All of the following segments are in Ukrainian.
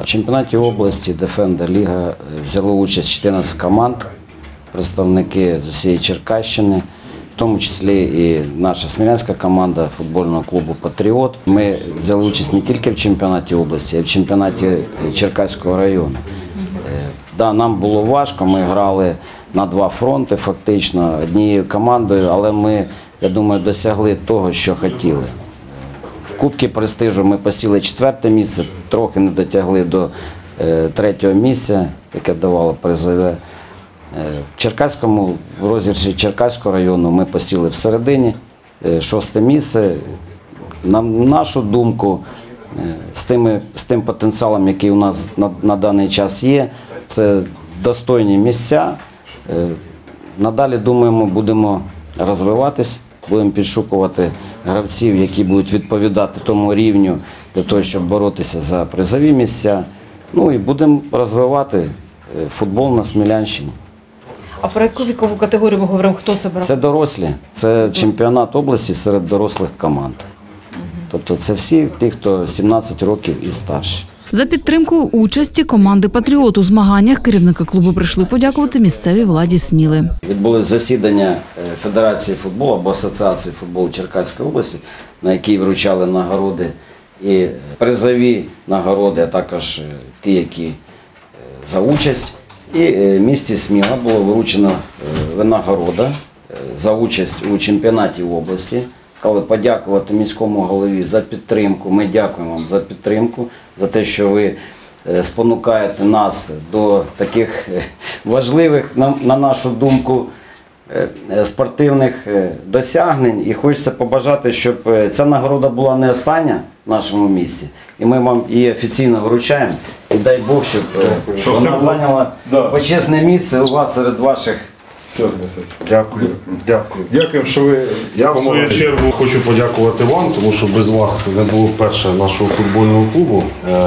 В чемпіонаті області Defender Ліга взяло участь 14 команд, представники з усієї Черкащини, в тому числі і наша смілянська команда футбольного клубу «Патріот». Ми взяли участь не тільки в чемпіонаті області, а й в чемпіонаті Черкаського району. Да, нам було важко, ми грали на два фронти фактично, однією командою, але ми, я думаю, досягли того, що хотіли. В Кубці престижу ми посіли 4-те місце, трохи не дотягли до 3-го місця, яке давало призове. В Черкаському, в розіграші Черкаського району ми посіли всередині, 6-те місце. На нашу думку, з тим потенціалом, який у нас на даний час є, це достойні місця. Надалі, думаємо, будемо розвиватись, будемо підшукувати гравців, які будуть відповідати тому рівню для того, щоб боротися за призові місця. Ну і будемо розвивати футбол на Смілянщині. А про яку вікову категорію ми говоримо? Хто це брав? Це дорослі, це чемпіонат області серед дорослих команд. Тобто це всі ті, хто 17 років і старші. За підтримку участі команди «Патріот» у змаганнях керівники клубу прийшли подякувати місцевій владі Сміли. Відбулось засідання Федерації футболу або Асоціації футболу Черкаської області, на якій вручали нагороди і призові нагороди, а також ті, які за участь. І в місті Сміла була вручена винагорода за участь у чемпіонаті області. Але подякувати міському голові за підтримку. Ми дякуємо вам за підтримку, за те, що ви спонукаєте нас до таких важливих, на нашу думку, спортивних досягнень. І хочеться побажати, щоб ця нагорода була не остання в нашому місті. І ми вам її офіційно вручаємо. І дай Бог, щоб вона зайняла почесне місце у вас серед ваших. Дякую. Дякую, що ви. Я в свою чергу хочу подякувати вам, тому що без вас не було б перше нашого футбольного клубу,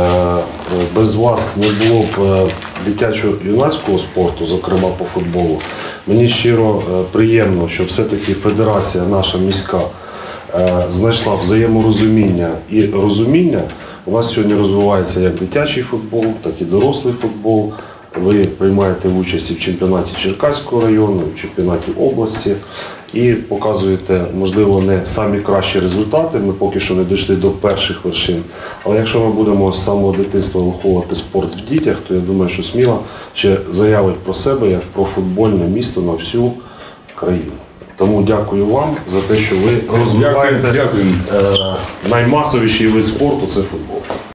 без вас не було б дитячо-юнацького спорту, зокрема по футболу. Мені щиро приємно, що все-таки федерація наша міська знайшла взаєморозуміння і розуміння. У нас сьогодні розвивається як дитячий футбол, так і дорослий футбол. Ви приймаєте участь і в чемпіонаті Черкаського району, і в чемпіонаті області і показуєте, можливо, не самі кращі результати, ми поки що не дійшли до перших вершин. Але якщо ми будемо з самого дитинства виховувати спорт в дітях, то я думаю, що Сміла ще заявить про себе як про футбольне місто на всю країну. Тому дякую вам за те, що ви розвиваєте наймасовіший вид спорту – це футбол.